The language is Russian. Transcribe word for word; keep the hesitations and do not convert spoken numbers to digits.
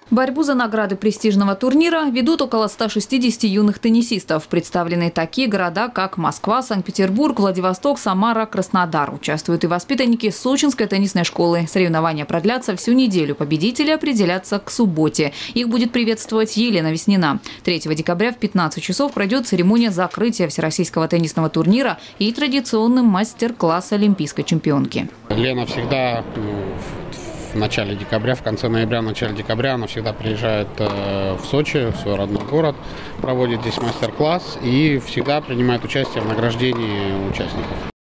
Борьбу за награды престижного турнира ведут около ста шестидесяти юных теннисистов. Представлены такие города, как Москва, Санкт-Петербург, Владивосток, Самара, Краснодар. Участвуют и воспитанники Сочинской теннисной школы. Соревнования продлятся всю неделю. Победители определятся к субботе. Их будет приветствовать Елена Веснина. третьего декабря в пятнадцать часов пройдет церемония закрытия Всероссийского теннисного турнира и традиционный мастер-класс олимпийской чемпионки. Лена всегда в начале декабря, в конце ноября, в начале декабря она всегда приезжает в Сочи, в свой родной город, проводит здесь мастер-класс и всегда принимает участие в награждении участников.